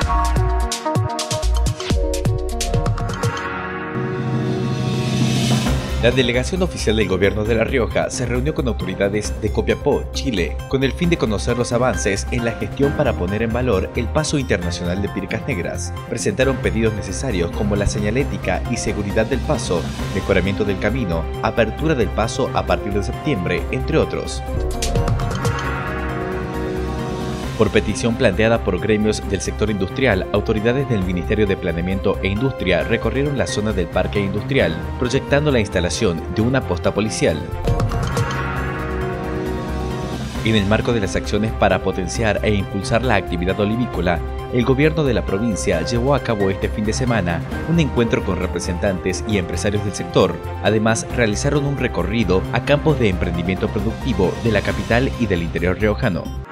La delegación oficial del gobierno de La Rioja se reunió con autoridades de Copiapó, Chile, con el fin de conocer los avances en la gestión para poner en valor el paso internacional de Pircas Negras. Presentaron pedidos necesarios como la señalética y seguridad del paso, mejoramiento del camino, apertura del paso a partir de septiembre, entre otros. Por petición planteada por gremios del sector industrial, autoridades del Ministerio de Planeamiento e Industria recorrieron la zona del parque industrial, proyectando la instalación de una posta policial. En el marco de las acciones para potenciar e impulsar la actividad olivícola, el gobierno de la provincia llevó a cabo este fin de semana un encuentro con representantes y empresarios del sector. Además, realizaron un recorrido a campos de emprendimiento productivo de la capital y del interior riojano.